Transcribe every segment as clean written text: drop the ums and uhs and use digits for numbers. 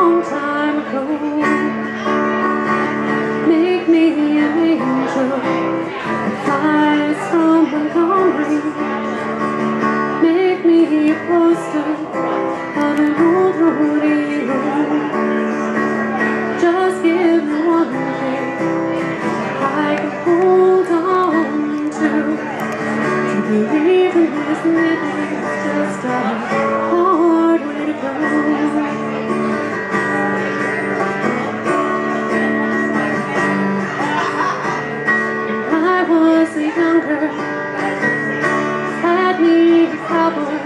long time ago. Make me an angel that flies from Montgomery. Make me a poster of an old rodeo. Just give me one thing I can hold on to believe in this living is just a hard way to go. When I was younger, had me a cowboy,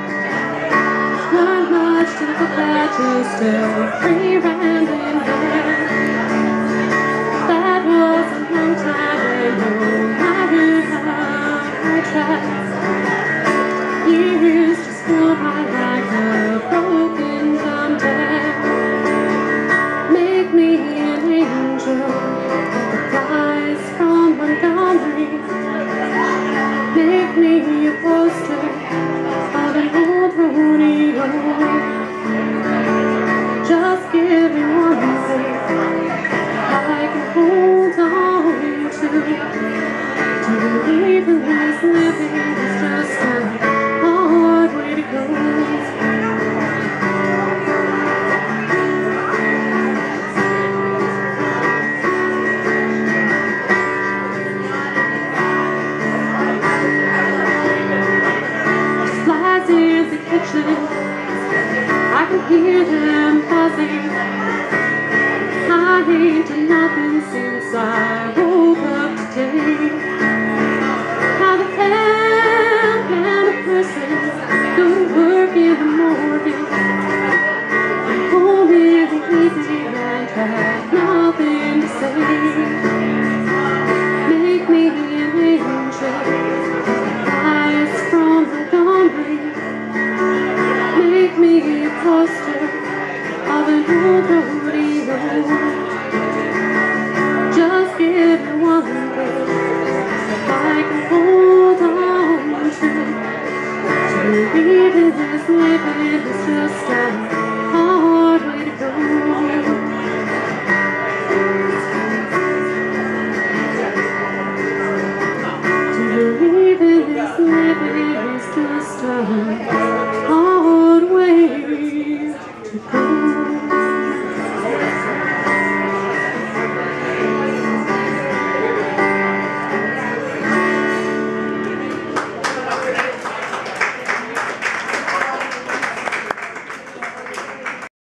not much to look at, just a free rambling band. That was a long time ago. I heard how I tried. Years just go by like a broken thumbtack. Make me an angel that flies from Montgomery. Make me a poster of an old rodeo. Just give me one thing I can hold on to believe in this living is just a hard way to go. Flies in the kitchen, I can hear them buzzing. I ain't done nothing since I woke up today. How the hell can a person go to work in the morning and home in the evening and try